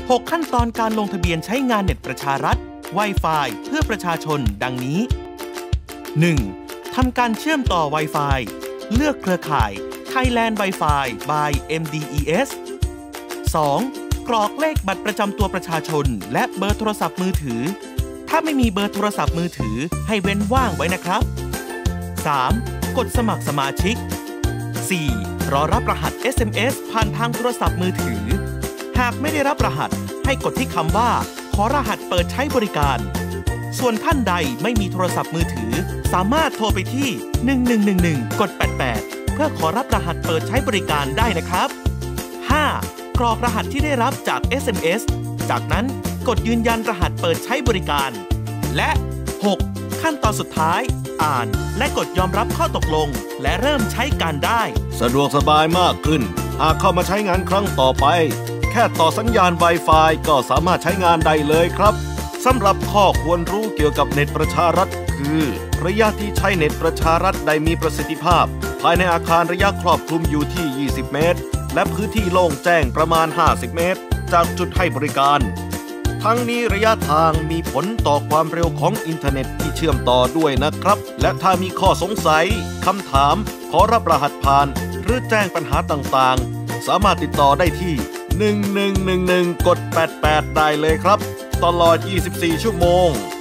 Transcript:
6 ขั้นตอนการลงทะเบียนใช้งานเน็ตประชารัฐ Wi-Fi เพื่อประชาชนดังนี้ 1. ทำการเชื่อมต่อ Wi-Fi เลือกเครือข่าย Thailand Wi-Fi by MDES 2. กรอกเลขบัตรประจำตัวประชาชนและเบอร์โทรศัพท์มือถือถ้าไม่มีเบอร์โทรศัพท์มือถือให้เว้นว่างไว้นะครับ 3. กดสมัครสมาชิก 4. รอรับรหัส SMS ผ่านทางโทรศัพท์มือถือหากไม่ได้รับรหัสให้กดที่คำว่าขอรหัสเปิดใช้บริการส่วนท่านใดไม่มีโทรศัพท์มือถือสามารถโทรไปที่1111กด88เพื่อขอรับรหัสเปิดใช้บริการได้นะครับ 5. กรอกรหัสที่ได้รับจาก SMS จากนั้นกดยืนยันรหัสเปิดใช้บริการและ 6. ขั้นตอนสุดท้ายอ่านและกดยอมรับข้อตกลงและเริ่มใช้การได้สะดวกสบายมากขึ้นหากเข้ามาใช้งานครั้งต่อไปแค่ต่อสัญญาณ Wi-Fi ก็สามารถใช้งานได้เลยครับสำหรับข้อควรรู้เกี่ยวกับเน็ตประชารัฐคือระยะที่ใช้เน็ตประชารัฐได้มีประสิทธิภาพภายในอาคารระยะครอบคลุมอยู่ที่20เมตรและพื้นที่โล่งแจ้งประมาณ50เมตรจากจุดให้บริการทั้งนี้ระยะทางมีผลต่อความเร็วของอินเทอร์เน็ตที่เชื่อมต่อด้วยนะครับและถ้ามีข้อสงสัยคำถามขอรับรหัสผ่านหรือแจ้งปัญหาต่างๆสามารถติดต่อได้ที่1111กด88ได้เลยครับตลอด24ชั่วโมง